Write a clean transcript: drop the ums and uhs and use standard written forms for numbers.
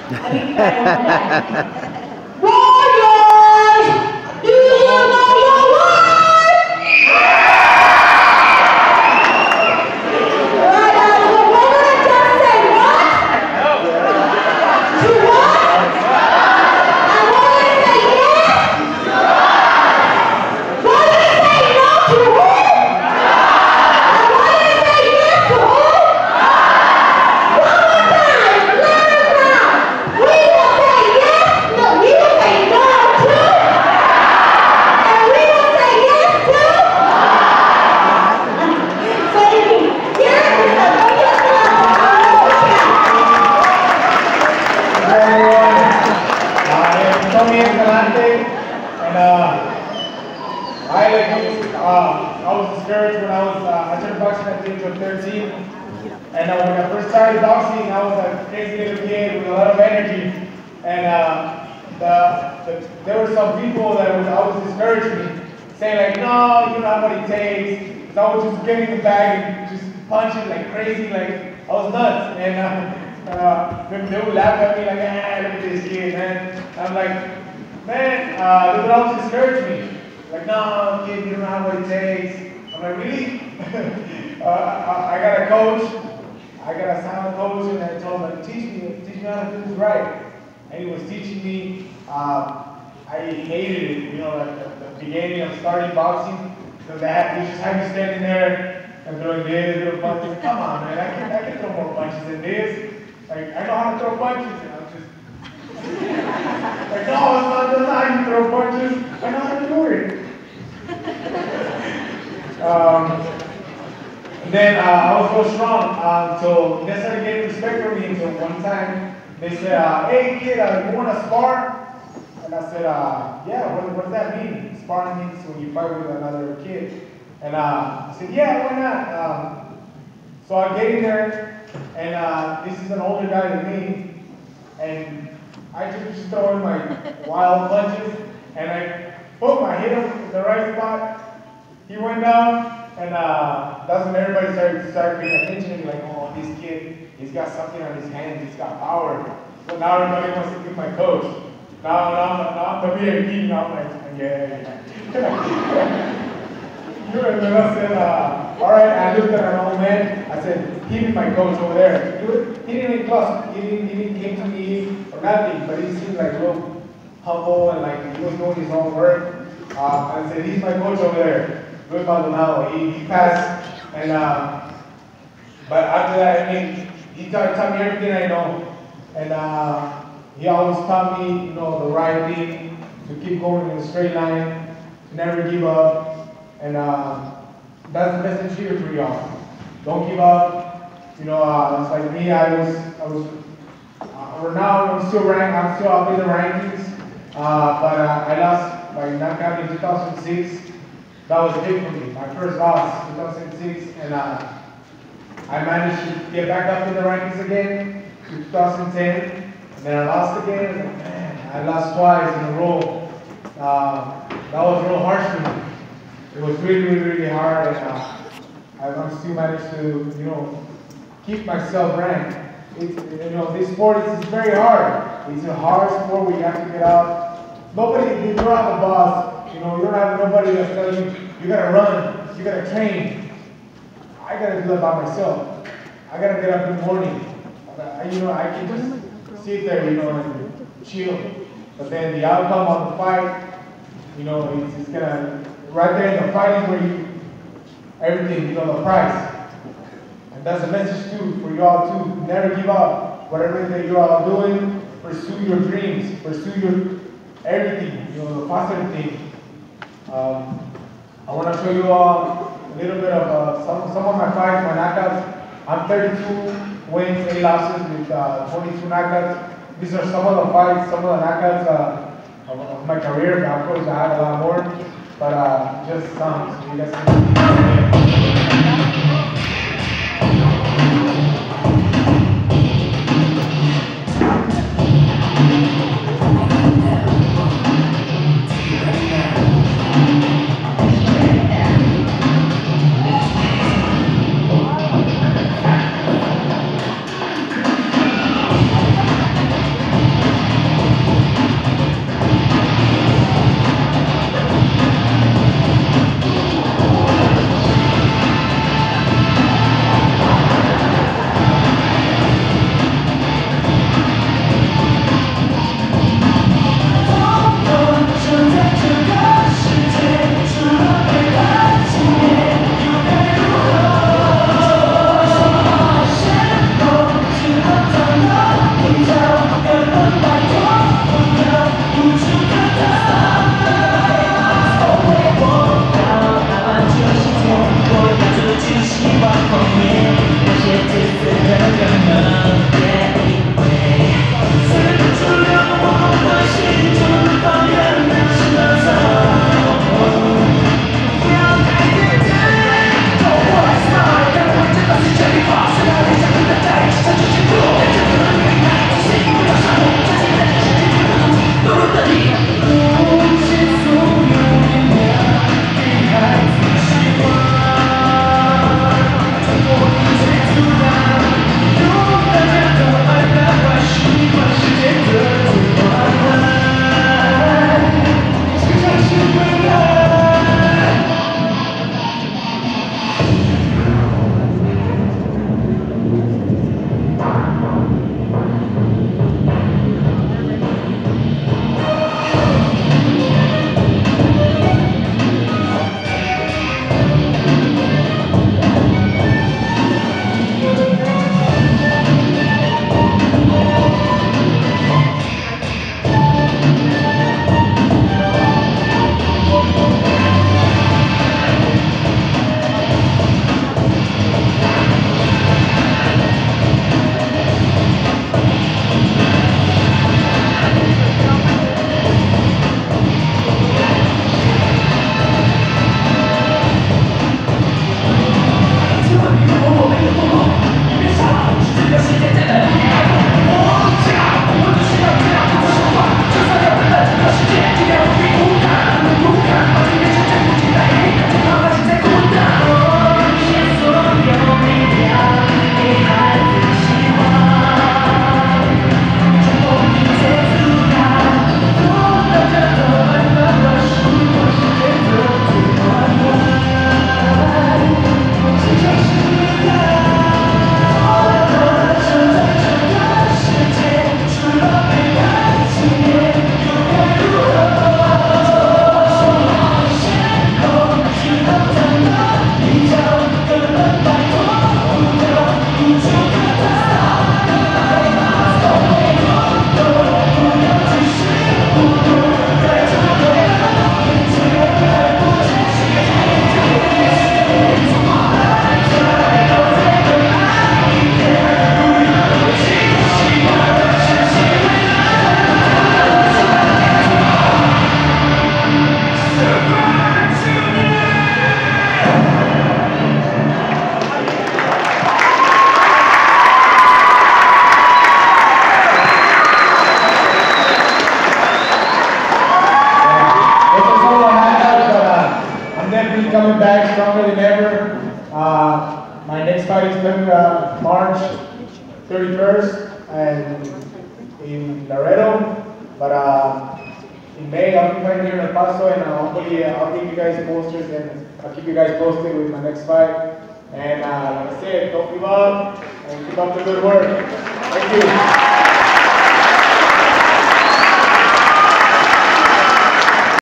Let me try it one time. Warriors! Do you know your worth? Right out of the woman just said what? To what? I want to say yes. Want to say no to who? I want to say yes to who? One more time, let us know. We will say yes, no, we will say no to, and we will say yes to. So here is the biggest Hi everyone, I'm Tony Escalante, and I like you, I was discouraged when I started boxing at the age of 13, and when I first started boxing, I was a crazy little kid with a lot of energy, and there were some people that would always discourage me, saying like, no, you don't have what it takes, so I would just get in the bag and just punch it like crazy, like I was nuts, and they would laugh at me like, ah, look at this kid, man. I'm like, man, they would always discourage me. Like, no, kid, you don't have what it takes. I'm like, really? I got a coach. I got a silent coach, and I told him, like, teach me how to do this right. And he was teaching me. I hated it, you know, at the beginning of starting boxing, because they just had me standing there and throwing this little punches. Come on, man, I can throw more punches than this. Like, I know how to throw punches, and I'm just like, no, that's not how you throw punches. I know how to do it. And then I was so strong, so they started getting respect for me until one time they said, hey kid, you want to spar? And I said, yeah, what does that mean? Sparring means when you fight with another kid. And I said, yeah, why not? So I get in there, and this is an older guy than me, and I just throw in my wild punches, and I hit him in the right spot. He went down, and that's when everybody started paying attention, like, oh, this kid, he's got something on his hands, he's got power. So now everybody wants to be my coach. Now I'm the VIP, now I'm like, yeah. And then I said, all right, I looked at an old man. I said, he be my coach over there. He didn't even close. He didn't came to me or nothing, but he seemed like real humble and like he was doing his own work. I said, he's my coach over there, Luis Maldonado. He passed, and but after that, I mean, he taught me everything I know, and he always taught me, you know, the right thing, to keep going in a straight line, to never give up. And that's the message here for y'all. Don't give up. You know, it's like me. I was. Right now, I'm still up in the rankings. But I lost by knockout in 2006. That was big for me. My first loss, 2006, and I managed to get back up in the rankings again in 2010. And then I lost again. And man, I lost twice in a row. That was real harsh for me. It was really hard, and I still managed to, you know, keep myself ranked. It's, you know, this sport is very hard. It's a hard sport where you have to get out. You're not the boss. You know, you don't have nobody that's telling you, you gotta run, you gotta train. I gotta do that by myself. I gotta get up in the morning. You know, I can just sit there, you know, and chill. But then the outcome of the fight, you know, it's gonna. Right there in the fight is where everything, you know, the price. And that's a message too for you all too. Never give up. Whatever that you're all doing, pursue your dreams, pursue your everything, you know, the positive thing. I want to show you all a little bit of some of my fights, my knockouts. I'm 32 wins, 8 losses with 22 knockouts. These are some of the fights, some of the knockouts of my career. Of course, I have a lot more. But just some, so you guys can see. first in Laredo, but in May I'll be fighting here in El Paso, and hopefully I'll give you guys posters and I'll keep you guys posted with my next fight. And like I said, don't give up and keep up the good work. Thank you.